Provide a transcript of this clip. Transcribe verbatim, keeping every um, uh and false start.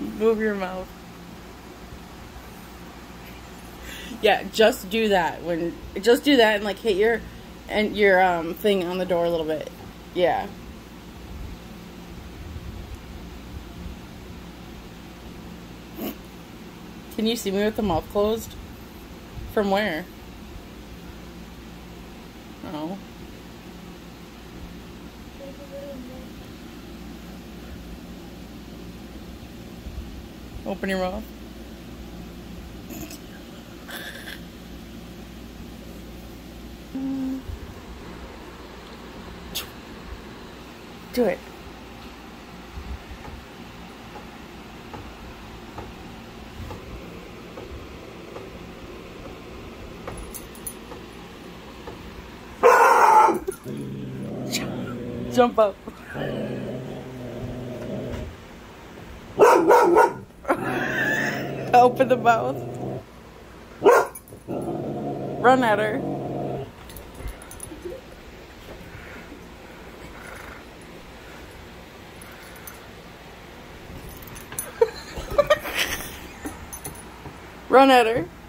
Move your mouth. Yeah, just do that when just do that and like hit your and your um thing on the door a little bit. Yeah. Can you see me with the mouth closed? From where? Oh. Open your mouth. Do it. Jump up. Open the mouth. Run at her. Run at her.